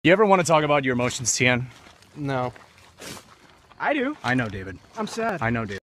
You ever want to talk about your emotions, Tian? No. I do. I know, David. I'm sad. I know, David.